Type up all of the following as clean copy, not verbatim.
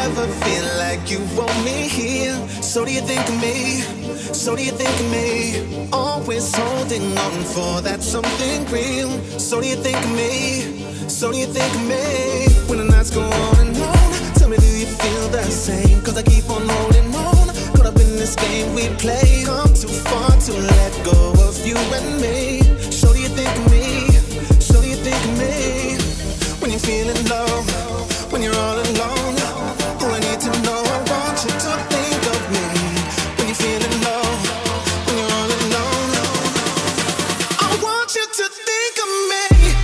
ever feel like you want me here? So do you think of me? So do you think of me? Always holding on for that something real. So do you think of me? So do you think of me? When the nights go on and on, tell me, do you feel the same? Cause I keep on holding on, caught up in this game we play. Come too far to let go of you and me. So do you think of me? So do you think of me? When you're feeling low, when you're all alone, all I need to know, I want you to think of me. When you're feeling low, when you're all alone, I want you to think of me.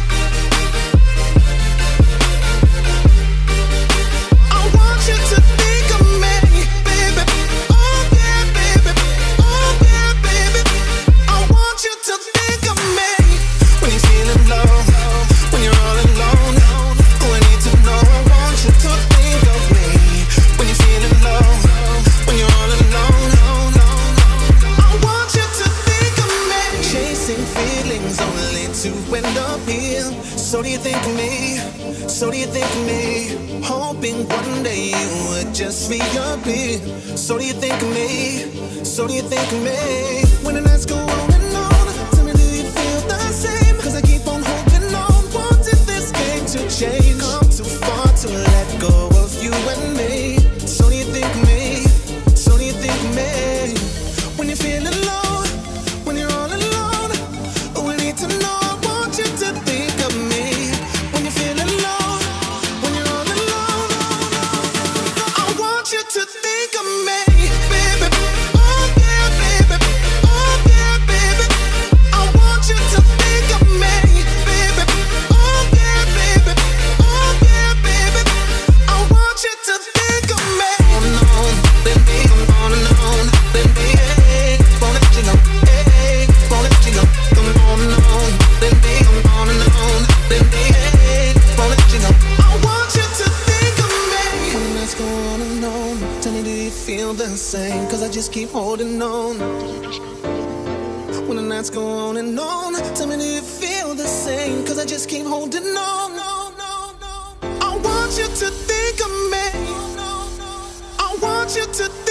I want you to think of me, baby. Oh yeah, baby. Oh yeah, baby. I want you to think of me. When you're feeling low, when you're all alone, all I need to know, I want you to think of me. When you're feeling low, when you're all alone, I want you to think of me. Chasing feelings only to end up here. So do you think of me? So do you think of me? Hoping one day you would just reappear. So do you think of me? So do you think of me? When the nights go on and on, tell me, do you feel the same? Cause I keep on holding on, wanting this game to change. Come too far to let go of you and me. So do you think of me? So do you think of me? When you're feeling low, when you're all alone, oh, I need to know, I want you to think of me. When you're feeling low, when you're all alone, I want you to think of me, baby. Oh yeah, baby. Oh yeah, baby. I want you to think of me, baby. Oh yeah, baby. Oh yeah, baby. I want you to think of me. On and on, let me on and on, let me, hey, won't let you know, hey, won't let you know. Come on and on, let me on and on, let me, hey, won't let you know. I want you to think of me. When the nights go on and on, tell me, do you feel the same? Cause I just keep holding on. When the nights go on and on, tell me, do you feel the same? Cause I just keep holding on. I want you to think of me. I want you to